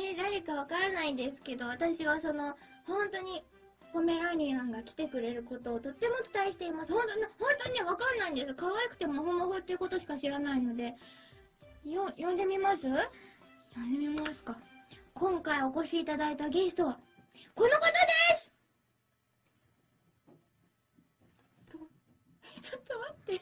誰かわからないんですけど、私は本当に、ポメラニアンが来てくれることをとっても期待しています。本当にね、わかんないんです。可愛くてもふもふっていうことしか知らないので、呼んでみます？呼んでみますか。今回お越しいただいたゲストは、この方です！ちょっと待って。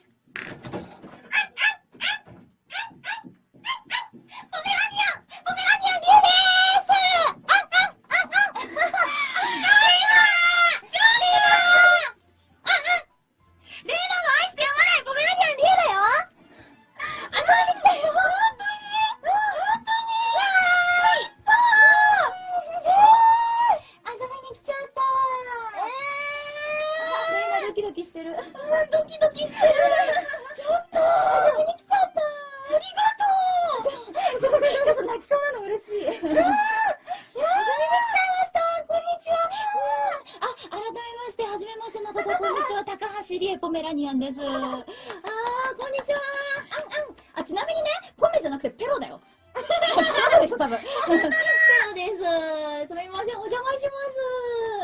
ドキドキしてる。ドキドキしてる。ちょっと遊びに来ちゃった。ありがとう。ちょっと泣きそうなの嬉しい。遊びに来ちゃいました。こんにちは。改めまして、はじめましての方、こんにちは。高橋理恵ポメラニアンです。こんにちは。ちなみにね、ポメじゃなくてペロだよ。ペロでしょ、多分。ペロです。すみません、お邪魔します。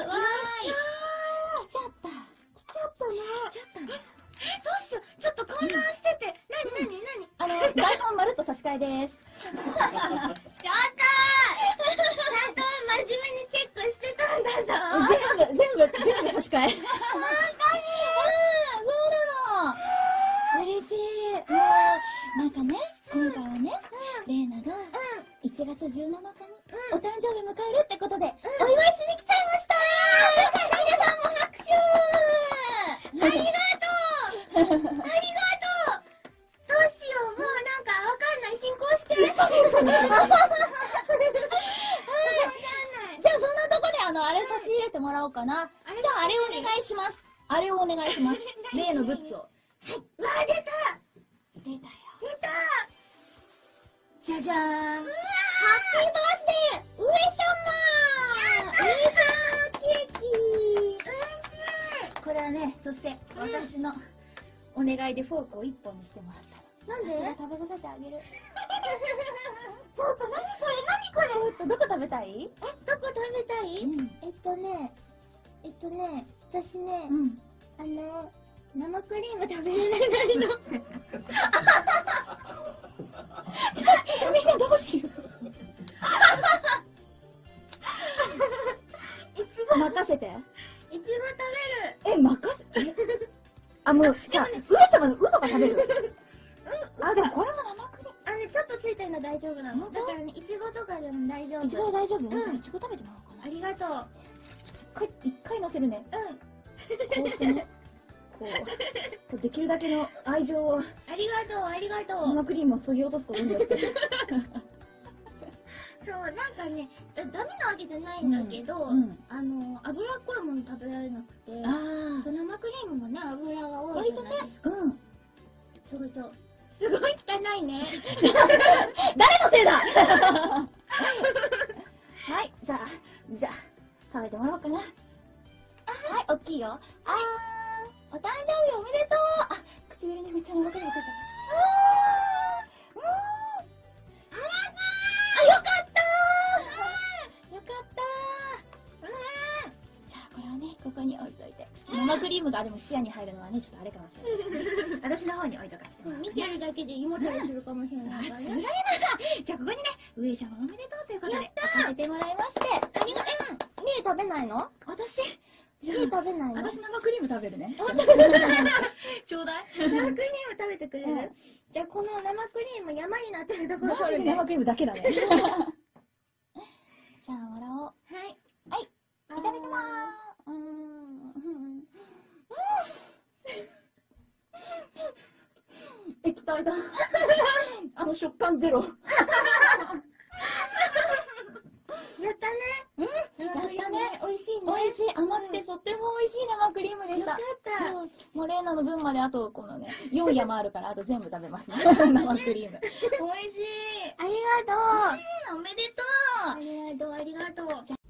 わーい。来ちゃった。来ちゃったね。どうしよう。ちょっと混乱してて。何台本まるっと差し替えです。ちょっとちゃんと真面目にチェックしてたんだぞ。全部差し替え。確かに。そうなの。嬉しい。なんかね、今回はね、レイナが1月17日にお誕生日迎えるってことで、お祝いしに来ちゃいました。皆さんも拍手。ありがとう。どうしよう。もうなんかわかんない。進行して。じゃあそんなとこであれ差し入れてもらおうかな。じゃああれお願いします。あれをお願いします。例のブツを。はい。わあ、出たよ。出た。じゃじゃーん。ハッピーバースデー上様。上様ケーキ。嬉しい。これはね、そして私のお願いでフォークを1本にしてもらったの。なんで？私が食べさせてあげる。ちょっと何これ。ちょっとどこ食べたい？どこ食べたい？私ね、生クリーム食べれないの。みんなどうしよう。いちご任せて。いちご食べる。任せもうさ、上様のうとか食べる。でもこれも生クリーム。ちょっとついてるの大丈夫なの。だからね、いちごとかでも大丈夫。いちご大丈夫？じゃあいちご食べてもらおうかな。ありがとう。一回乗せるね。こうしてね。こうできるだけの愛情を。ありがとう。生クリームをそぎ落とすことによって。そう、なんかね、ダメなわけじゃないんだけど、脂っこいもの食べられなくて、生クリームもね、油が多いじゃないですか。そう。すごい汚いね。誰のせいだ。はい、じゃあ、食べてもらおうかな。はい、おっきいよ。お誕生日おめでとう。唇にめっちゃ生クリームついちゃった。よかったじゃあこれはね、ここに置いといて。生クリームがでも視野に入るのはね、ちょっとあれかもしれない。私の方に置いとかせてもらう。見てるだけで胃もたれするかもしれないからね。つらいな。じゃあここにね、上様おめでとうということで置かせてもらいまして。ありがとう。リエ食べないの？私リエ食べないの？私生クリーム食べるね。ちょうだい。生クリーム食べてくれる？じゃあこの生クリーム山になってるところあるね。生クリームだけだね。じゃあもらおう。はい。いただきまーす。液体だ。食感ゼロ。やったね。やったね。美味しいね。美味しい。甘くてとっても美味しい生クリームでした。よかった。もうレイナの分まであとこのね、4山あるからあと全部食べますね。生クリーム。美味しい。ありがとう。おめでとう。ありがとう。